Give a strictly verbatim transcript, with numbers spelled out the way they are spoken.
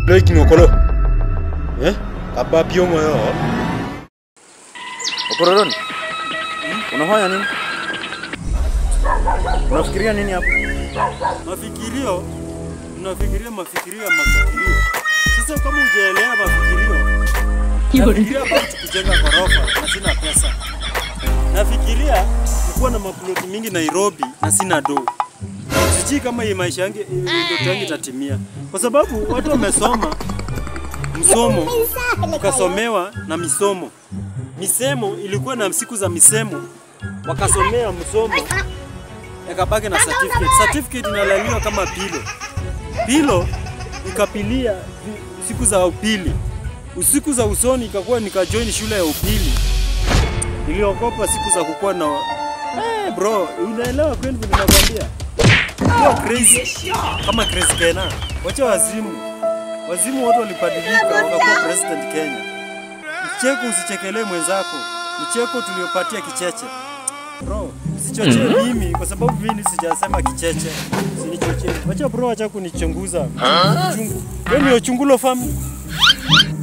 Loi kinokolo. Eh? Kaba biongo yo. Okoron. Unafanya nini? Unafikiria nini hapo? Mafikirio. Unafikiria mafikirio ya mafikirio. Sasa kama hujaelewa mafikirio. Nafikiria bado kujenga ghorofa na sina pesa. Nafikiria kuwa na maploti mingi Nairobi na sina do. Sijui kama hii maisha yangu ndoto yangu itatimia. Kwa sababu watu wamesoma msomo ukasomewa na misomo. Misemo ilikuwa na siku za misemo. Wakasomea msomo yakabaki na certificate. Certificate inalaliwa kama pilo. Pilo ikapilia siku za upili. Usiku za usoni ikakuwa nikajoin shule ya upili. Niliokopa siku za kukua na eh bro, unaelewa kweli vile nakwambia? Kwa crazy kama crazy Kenya. Wacha wazimu. Wazimu wote walibadilika wakakuwa president Kenya. Mcheko usichekelee mwenzako. Mcheko tuliopatia kicheche. Bro, usichochee mimi kwa sababu mimi sijasema kicheche. Usinichochee. Wacha bro, acha kunichunguza. Uchungu. Wewe ni uchungulo family.